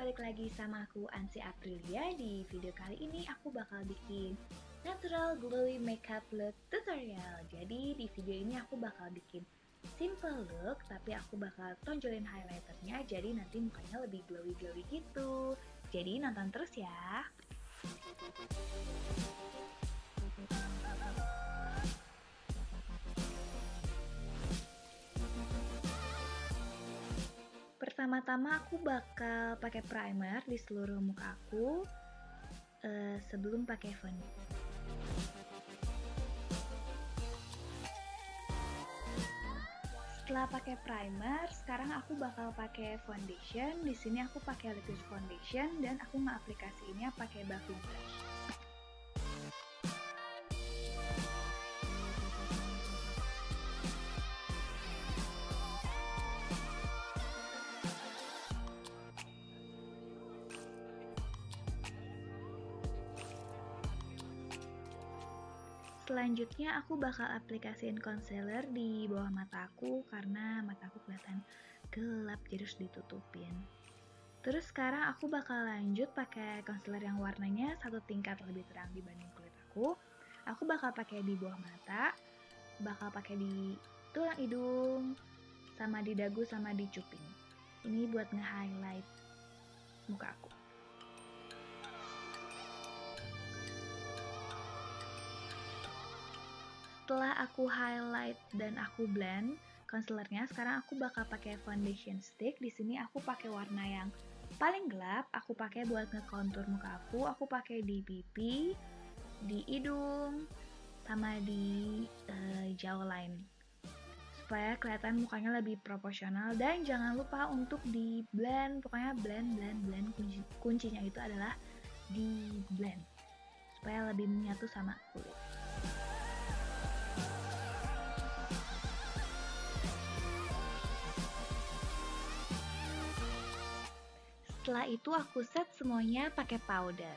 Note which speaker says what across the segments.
Speaker 1: balik lagi sama aku Ansi Aprilia. Di video kali ini aku bakal bikin natural glowy makeup look tutorial. Jadi di video ini aku bakal bikin simple look, tapi aku bakal tonjolin highlighternya, jadi nanti mukanya lebih glowy-glowy gitu. Jadi nonton terus ya. Pertama-tama aku bakal pakai primer di seluruh muka aku sebelum pakai foundation. Setelah pakai primer, sekarang aku bakal pakai foundation. Di sini aku pakai liquid foundation dan aku ngeaplikasiinnya pakai buffing brush. Selanjutnya aku bakal aplikasiin concealer di bawah mata aku karena mata aku kelihatan gelap, jadi harus ditutupin. Terus sekarang aku bakal lanjut pakai concealer yang warnanya satu tingkat lebih terang dibanding kulit aku. Aku bakal pakai di bawah mata, bakal pakai di tulang hidung, sama di dagu, sama di cuping. Ini buat nge-highlight muka aku. Setelah aku highlight dan aku blend concealernya, sekarang aku bakal pakai foundation stick. Di sini aku pakai warna yang paling gelap. Aku pakai buat ngekontur muka aku. Aku pakai di pipi, di hidung, sama di jawline, supaya kelihatan mukanya lebih proporsional. Dan jangan lupa untuk di blend. Pokoknya blend. Kuncinya itu adalah di blend supaya lebih menyatu sama kulit. Setelah itu aku set semuanya pakai powder.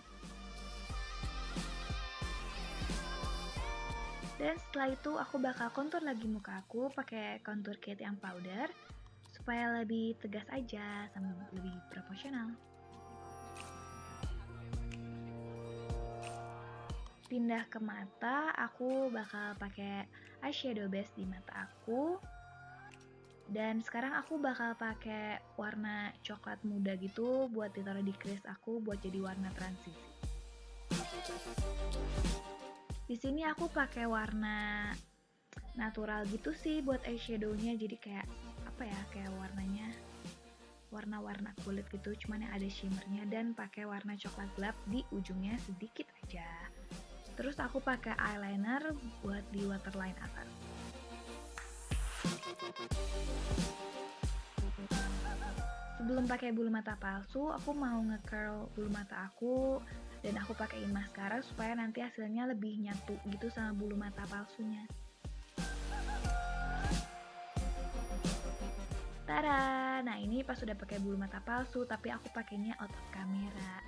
Speaker 1: Dan setelah itu aku bakal kontur lagi muka aku pakai contour kit yang powder supaya lebih tegas aja sama lebih proporsional. Pindah ke mata, aku bakal pakai eyeshadow base di mata aku. Dan sekarang aku bakal pakai warna coklat muda gitu buat ditaruh di crease aku buat jadi warna transisi. Di sini aku pakai warna natural gitu sih buat eyeshadownya, jadi kayak apa ya, kayak warnanya warna-warna kulit gitu, cuman yang ada shimmernya, dan pakai warna coklat gelap di ujungnya sedikit aja. Terus aku pakai eyeliner buat di waterline atas. Sebelum pakai bulu mata palsu, aku mau nge-curl bulu mata aku dan aku pakaiin maskara supaya nanti hasilnya lebih nyatu gitu sama bulu mata palsunya. Tada! Nah ini pas udah pakai bulu mata palsu, tapi aku pakainya out of camera.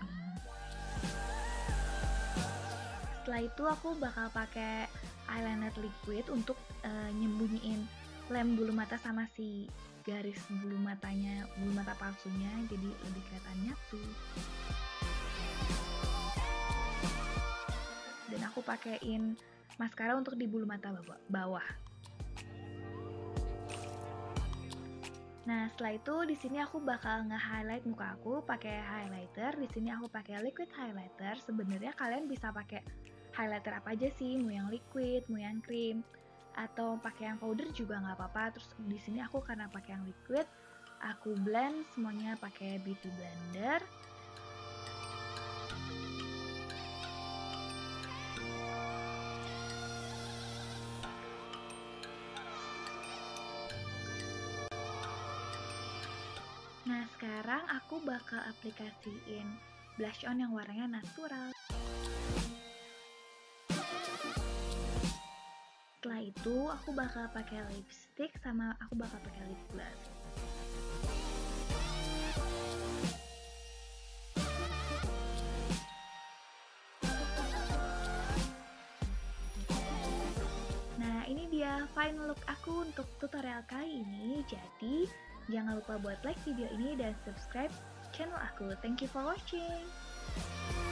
Speaker 1: Setelah itu aku bakal pakai eyeliner liquid untuk nyembunyiin lem bulu mata sama si garis bulu matanya, bulu mata palsunya, jadi lebih kelihatan nyatu. Dan aku pakein maskara untuk di bulu mata bawah. Nah, setelah itu di sini aku bakal nge-highlight muka aku pakai highlighter. Di sini aku pakai liquid highlighter. Sebenarnya kalian bisa pakai highlighter apa aja sih, mau yang liquid, mau yang cream, atau pakai yang powder juga nggak apa-apa. Terus di sini aku karena pakai yang liquid, aku blend semuanya pakai beauty blender. Nah, sekarang aku bakal aplikasiin blush on yang warnanya natural. Setelah itu aku bakal pakai lipstick sama aku bakal pakai lip gloss. Nah ini dia final look aku untuk tutorial kali ini. Jadi jangan lupa buat like video ini dan subscribe channel aku. Thank you for watching.